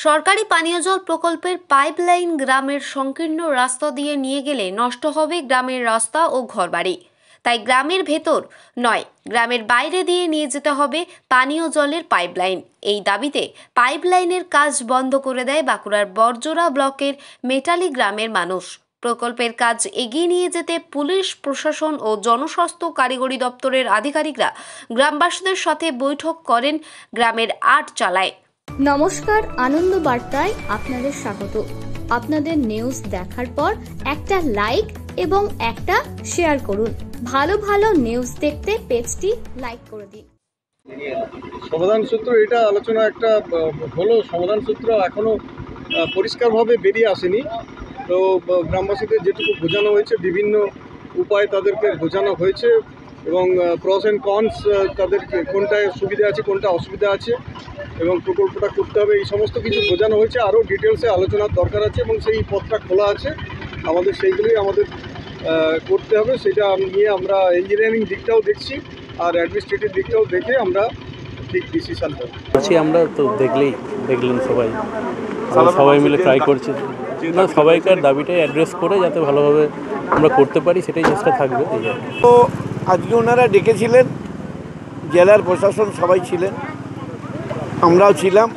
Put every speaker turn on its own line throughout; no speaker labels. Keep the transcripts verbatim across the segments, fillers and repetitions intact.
সরকারি পানীয় জল প্রকল্পের পাইপলাইন গ্রামের সংকীর্ণ রাস্তা দিয়ে নিয়ে গেলে নষ্ট হবে গ্রামের রাস্তা ও ঘরবাড়ি। তাই গ্রামের ভেতর নয়, গ্রামের বাইরে দিয়ে নিয়ে যেতে হবে পানীয় জলের পাইপলাইন। এই দাবিতে পাইপলাইনের কাজ বন্ধ করে দেয় বাঁকুড়ার বরজোড়া ব্লকের মেটালি গ্রামের মানুষ। প্রকল্পের কাজ এগিয়ে নিয়ে যেতে পুলিশ প্রশাসন ও জনস্বাস্থ্য কারিগরি দপ্তরের আধিকারিকরা গ্রামবাসীদের সাথে বৈঠক করেন গ্রামের আট চালায়।
নমস্কার, আনন্দ বার্তায় আপনাদের স্বাগত। আপনাদের নিউজ দেখার পর একটা লাইক এবং একটা শেয়ার করুন। ভালো ভালো নিউজ দেখতে পেজটি লাইক করে দিন।
সমাধান সূত্র এটা আলোচনা একটা হলো, সমাধান সূত্র এখনো পরিষ্কারভাবে বেরিয়ে আসেনি। তো গ্রামবাসীদের যেটুকু বোঝানো হয়েছে, বিভিন্ন উপায় তাদেরকে বোঝানো হয়েছে এবং প্রস অ্যান্ড কনস তাদেরকে কোনটায় সুবিধা আছে কোনটা অসুবিধা আছে এবং প্রকল্পটা করতে হবে, এই সমস্ত কিছু বোঝানো হয়েছে। আরও ডিটেলসে আলোচনার দরকার আছে এবং সেই পথটা খোলা আছে আমাদের, সেইগুলোই আমাদের করতে হবে। সেটা নিয়ে আমরা ইঞ্জিনিয়ারিং দিকটাও দেখছি আর অ্যাডমিনিস্ট্রেটিভ দিকটাও দেখে আমরা ঠিক ডিসিশন নেব।
আমরা তো দেখলেই দেখলেন সবাই সবাই মিলে ট্রাই করছে, সবাইকার দাবিটাই অ্যাড্রেস করে যাতে ভালোভাবে আমরা করতে পারি সেটাই চেষ্টা থাকবে।
তো আজকে ওনারা ডেকেছিলেন, জেলার প্রশাসন সবাই ছিলেন, আমরাও ছিলাম।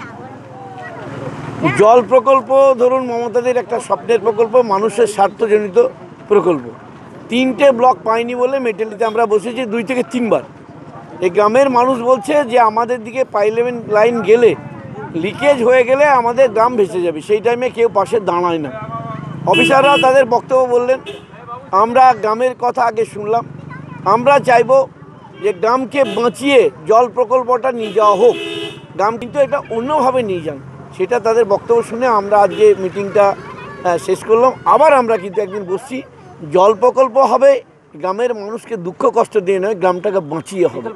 জল প্রকল্প ধরুন মমতাদের একটা স্বপ্নের প্রকল্প, মানুষের স্বার্থজনিত প্রকল্প। তিনটে ব্লক পাইনি বলে মেটালিতে আমরা বসেছি দুই থেকে তিনবার। এই গ্রামের মানুষ বলছে যে আমাদের দিকে পাইপলাইন লাইন গেলে, লিকেজ হয়ে গেলে আমাদের গ্রাম ভেসে যাবে, সেই টাইমে কেউ পাশে দাঁড়ায় না। অফিসাররাও তাদের বক্তব্য বললেন। আমরা গ্রামের কথা আগে শুনলাম। আমরা চাইব যে গ্রামকে বাঁচিয়ে জল প্রকল্পটা নিয়ে যাওয়া হোক, গ্রাম কিন্তু এটা অন্যভাবে নিয়ে যান, সেটা তাদের বক্তব্য শুনে আমরা আজকে মিটিংটা শেষ করলাম। আবার আমরা কিন্তু একদিন বসছি, জল প্রকল্প হবে, গ্রামের মানুষকে দুঃখ কষ্ট দিয়ে নয়, গ্রামটাকে বাঁচিয়ে হবে।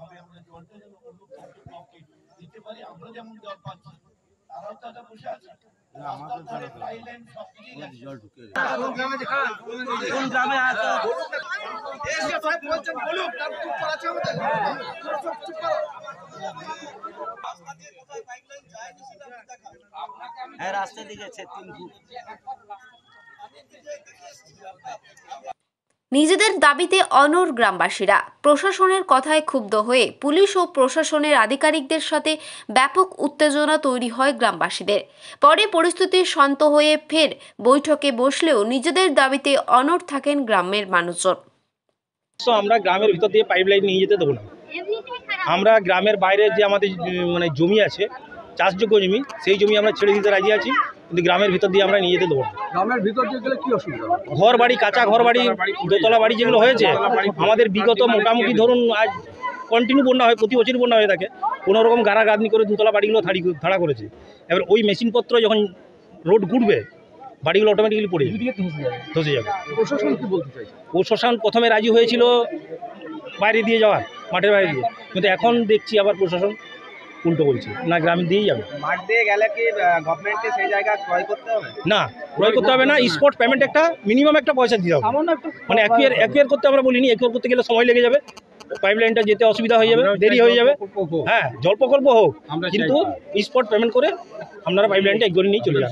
নিজেদের দাবিতে অনড় গ্রামবাসীরা। প্রশাসনের কথায় ক্ষুব্ধ হয়ে পুলিশ ও প্রশাসনের আধিকারিকদের সাথে ব্যাপক উত্তেজনা তৈরি হয় গ্রামবাসীদের। পরে পরিস্থিতি শান্ত হয়ে ফের বৈঠকে বসলেও নিজেদের দাবিতে অনড় থাকেন গ্রামের মানুষজন।
আমরা গ্রামের ভিতর দিয়ে পাইপলাইন নিয়ে যেতে দেবো না। আমরা গ্রামের বাইরে যে আমাদের মানে জমি আছে, চাষযোগ্য জমি, সেই জমি আমরা ছেড়ে দিতে রাজি আছি, কিন্তু গ্রামের ভিতর দিয়ে আমরা নিয়ে যেতে দেবো না।
গ্রামের ভিতর দিয়ে গেলে কি অসুবিধা?
ঘর বাড়ি, কাঁচা ঘর বাড়ি, দোতলা বাড়ি যেগুলো হয়েছে, আমাদের বিগত মোটামুটি ধরুন আজ কন্টিনিউ বন্যা হয়, প্রতি বছরই বন্যা হয়ে থাকে, কোনো রকম গাড়াগাদনি করে দুতলা বাড়িগুলো থাড়ি থাড়া করেছে। এবার ওই মেশিনপত্র যখন রোড ঘুরবে, বাড়িগুলো অটোমেটিক্যালি পড়ে যাবে, ধসে যাবে।
প্রশাসন কি বলতে চাইছে?
প্রশাসন প্রথমে রাজি হয়েছিল বাইরে দিয়ে যাওয়ার, মাঠের বাইরে দিয়ে, কিন্তু এখন দেখছি আবার প্রশাসন উল্টো বলছে, না গ্রামে দিয়েই যাবে।
মাঠ দিয়ে গেলে কি গভর্নমেন্টকে সেই জায়গা ক্রয় করতে হবে?
না, ক্রয় করতে হবে না, স্পট পেমেন্ট একটা মিনিমাম একটা পয়সা দিতে হবে। মানে অ্যাকুয়ার অ্যাকুয়ার করতে আমরা বলিনি, অ্যাকুয়ার করতে গেলে সময় লেগে যাবে, পাইপলাইনটা যেতে অসুবিধা হয়ে যাবে, দেরি হয়ে যাবে। হ্যাঁ, জল প্রকল্প হোক, কিন্তু স্পট পেমেন্ট করে আপনারা পাইপলাইনটা একবারে নিয়ে চলে যান।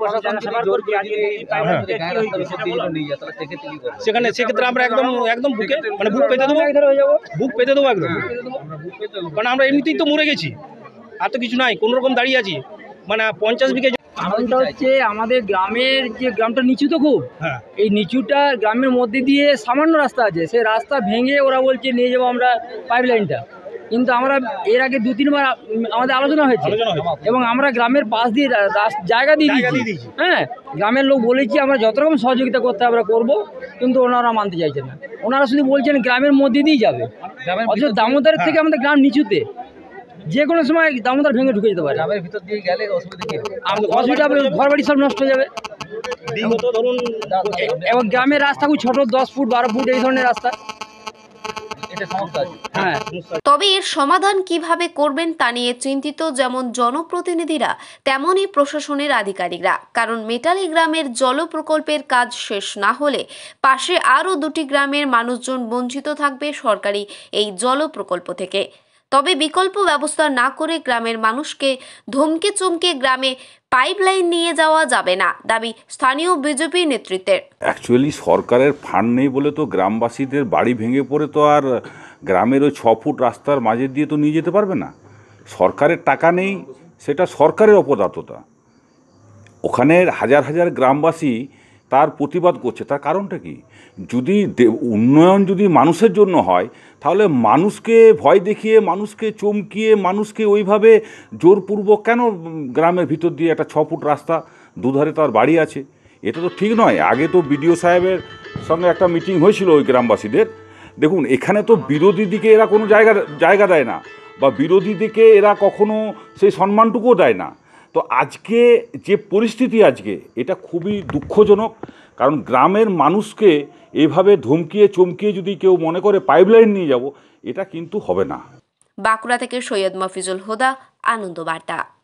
সেখানে সেক্ষেত্রে আমরা একদম একদম বুকে মানে বুক পেতে দেবো, বুক পেতে দেবো একদম। কারণ আমরা এমনিতেই তো মরে গেছি, আর তো কিছু নাই, কোনো রকম দাঁড়িয়ে আছি। মানে পঞ্চাশ বিঘে
কারণটা হচ্ছে আমাদের গ্রামের যে গ্রামটা নিচু তো খুব,
হ্যাঁ,
এই নিচুটা গ্রামের মধ্যে দিয়ে সামান্য রাস্তা আছে, সেই রাস্তা ভেঙে ওরা বলছে নিয়ে যাবো আমরা পাইপলাইনটা। কিন্তু আমরা এর আগে দু তিনবার আমাদের আলোচনা হয়েছে এবং আমরা গ্রামের পাশ দিয়ে জায়গা দিয়ে দিয়েছি। হ্যাঁ, গ্রামের লোক বলেছি আমরা যত রকম সহযোগিতা করতে আমরা করবো, কিন্তু ওনারা মানতে চাইছেন না। ওনারা শুধু বলছেন গ্রামের মধ্যে দিয়ে যাবে, অথচ দামোদরের থেকে আমাদের গ্রাম নিচুতে, যে কোনো সময় দামোদর ভেঙে ঢুকে যেতে পারে।
গ্রামের ভিতর দিয়ে গেলে অসুবিধা কি হবে?
অসুবিধা হবে, ঘর বাড়ি সব নষ্ট হয়ে যাবে।
ধরুন
এবং গ্রামের রাস্তা খুব ছোট, দশ ফুট বারো ফুট এই ধরনের রাস্তা।
হ্যাঁ, তবে এর সমাধান কিভাবে করবেন তা নিয়ে চিন্তিত যেমন জনপ্রতিনিধিরা তেমনই প্রশাসনের আধিকারিকরা। কারণ মেটালি গ্রামের জল প্রকল্পের কাজ শেষ না হলে পাশে আরও দুটি গ্রামের মানুষজন বঞ্চিত থাকবে সরকারি এই জল প্রকল্প থেকে। তবে বিকল্প ব্যবস্থা না করে গ্রামের মানুষকে ধমকে চমকে গ্রামে পাইপলাইন নিয়ে যাওয়া যাবে না, দাবি স্থানীয় বিজেপি নেতৃত্বের।
অ্যাকচুয়ালি সরকারের ফান্ড নেই বলে তো গ্রামবাসীদের বাড়ি ভেঙে পড়ে তো আর গ্রামের ওই ছ ফুট রাস্তার মাঝে দিয়ে তো নিয়ে যেতে পারবে না। সরকারের টাকা নেই, সেটা সরকারের অপদার্থতা। ওখানে হাজার হাজার গ্রামবাসী তার প্রতিবাদ করছে, তার কারণটা কি? যদি উন্নয়ন যদি মানুষের জন্য হয়, তাহলে মানুষকে ভয় দেখিয়ে, মানুষকে চমকিয়ে, মানুষকে ওইভাবে জোরপূর্বক কেন গ্রামের ভিতর দিয়ে একটা ছ ফুট রাস্তা, দুধারে তার বাড়ি আছে, এটা তো ঠিক নয়। আগে তো বিডিও সাহেবের সঙ্গে একটা মিটিং হয়েছিল ওই গ্রামবাসীদের। দেখুন, এখানে তো বিরোধী দিকে এরা কোনো জায়গা জায়গা দেয় না, বা বিরোধী দিকে এরা কখনো সেই সম্মানটুকুও দেয় না। তো আজকে যে পরিস্থিতি, আজকে এটা খুবই দুঃখজনক। কারণ গ্রামের মানুষকে এইভাবে ধমকিয়ে চমকিয়ে যদি কেউ মনে করে পাইপলাইন নিয়ে যাব, এটা কিন্তু হবে না।
বাঁকুড়া থেকে সৈয়দ মফিজুল হুদা, আনন্দ বার্তা।